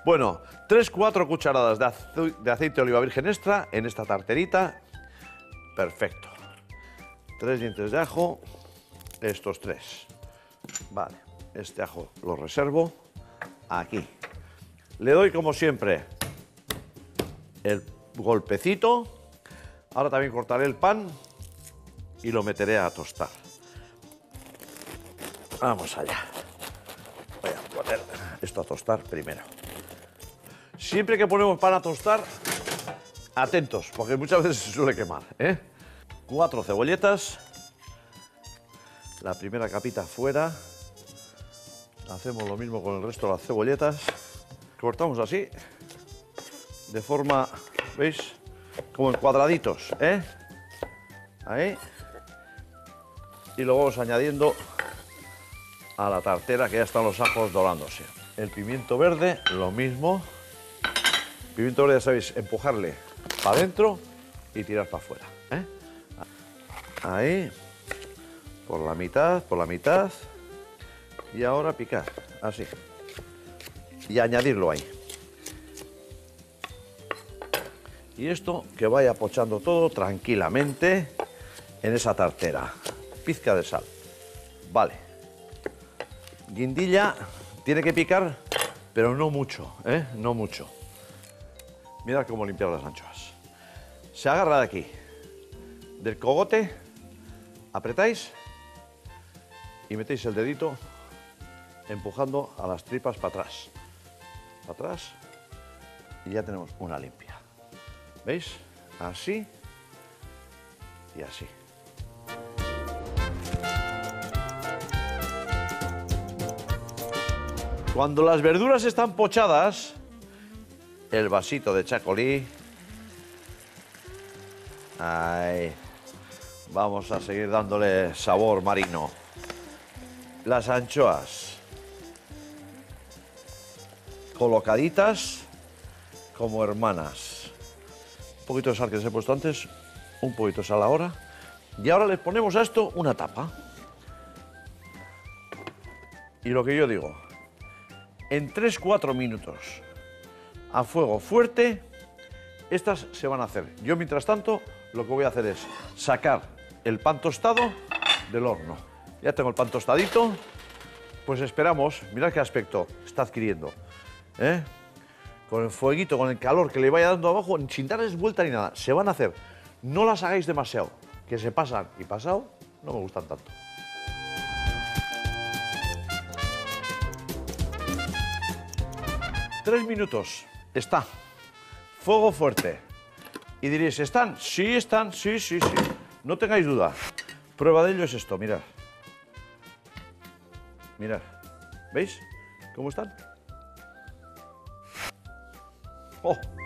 Bueno, 3-4 cucharadas de aceite de oliva virgen extra en esta tarterita. Perfecto. 3 dientes de ajo, estos 3. Vale, este ajo lo reservo aquí. Le doy, como siempre, el golpecito. Ahora también cortaré el pan y lo meteré a tostar. Vamos allá. Voy a poner esto a tostar primero. Siempre que ponemos pan a tostar, atentos, porque muchas veces se suele quemar, ¿eh? 4 cebolletas. La primera capita fuera. Hacemos lo mismo con el resto de las cebolletas. Cortamos así, de forma, ¿veis? Como en cuadraditos, ¿eh? Ahí. Y lo vamos añadiendo a la tartera, que ya están los ajos dorándose. El pimiento verde, lo mismo. Pimiento verde, ya sabéis, empujarle para adentro y tirar para afuera, ¿eh? Ahí, por la mitad. Y ahora picar, así. Y añadirlo ahí. Y esto que vaya pochando todo tranquilamente en esa tartera. Pizca de sal. Vale. Guindilla tiene que picar, pero no mucho, ¿eh? No mucho. Mirad cómo limpiar las anchoas. Se agarra de aquí, del cogote, apretáis y metéis el dedito empujando a las tripas para atrás. Para atrás y ya tenemos una limpia. ¿Veis? Así y así. Cuando las verduras están pochadas, el vasito de chacolí. Ahí. Vamos a seguir dándole sabor marino. Las anchoas colocaditas como hermanas. Un poquito de sal que les he puesto antes, un poquito de sal ahora. Y ahora les ponemos a esto una tapa. Y lo que yo digo, en 3-4 minutos a fuego fuerte, estas se van a hacer. Yo, mientras tanto, lo que voy a hacer es sacar el pan tostado del horno. Ya tengo el pan tostadito, pues esperamos, mirad qué aspecto está adquiriendo, ¿eh? Con el fueguito, con el calor que le vaya dando abajo, sin darles vuelta ni nada. Se van a hacer. No las hagáis demasiado, que se pasan y pasado no me gustan tanto. Tres minutos. Está. Fuego fuerte. Y diréis, ¿están? Sí, están. Sí, sí, sí. No tengáis duda. Prueba de ello es esto, mirad. Mirad. ¿Veis cómo están? ¡Oh!